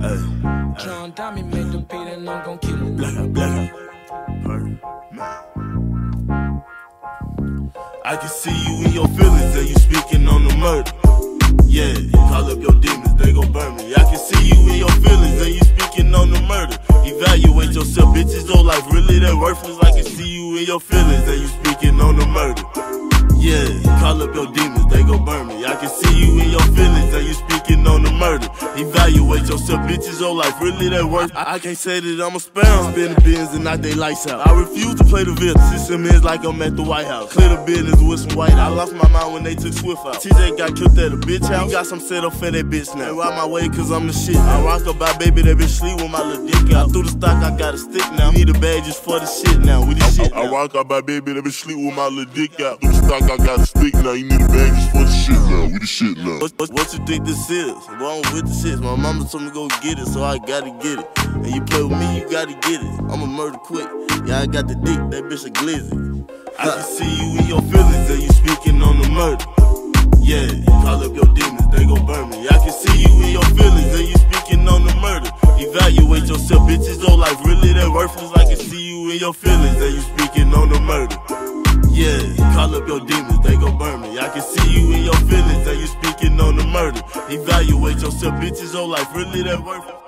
John Diamond made the beat and I'm gon' kill it. Black out. I can see you in your feelings and you speaking on the murder. Yeah, call up your demons, they gon' burn me. I can see you in your feelings and you speaking on the murder. Evaluate yourself, bitches, your life really that worthless. I can see you in your feelings and you speaking on the murder. Yeah, call up your demons, they gon' burn me. I can see you in your feelings and you speaking on the murder. Evaluate yourself, bitches, your life really that worth. I can't say that I'm a spam, spin the bins and knock they lights out. I refuse to play the villain, system is like I'm at the White House. Clear the business with some white. I lost my mind when they took Swift out. TJ got killed at a bitch house. You got some set up for that bitch now. Ride my way cause I'm the shit. I rock up by baby, that bitch sleep with my little dick out. Through the stock, I got a stick now. You need a bag just for the shit now. We the shit now. I rock up by baby, that bitch sleep with my little dick out. Through the stock, I got a stick now. You need a bag just for the shit now. We the shit now. What you think this is? Well, I'm with the shit. My mama told me go get it, so I gotta get it. And you play with me, you gotta get it. I'ma murder quick. Yeah, I got the dick, that bitch a glizzy. I can see you in your feelings and you speaking on the murder. Yeah, call up your demons, they gon' burn me. I can see you in your feelings and you speaking on the murder. Evaluate yourself, bitches, your life really that worthless. I can see you in your feelings and you speaking on the murder. Yeah, call up your demons, they gon' burn me. I can see you in your feelings and you speaking on the murder. Evaluate yourself, bitches, your life really that worthless.